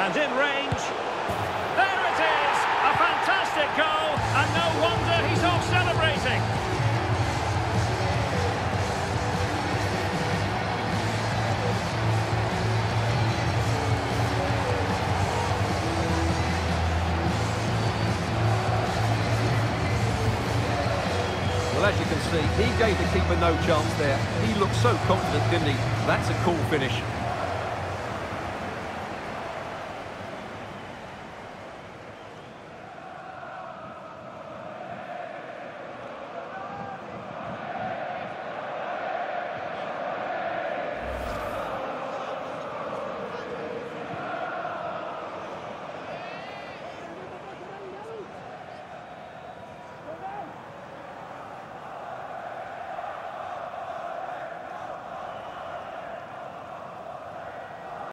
And in range. There it is! A fantastic goal, and no wonder he's off celebrating. Well, as you can see, he gave the keeper no chance there. He looked so confident, didn't he? That's a cool finish.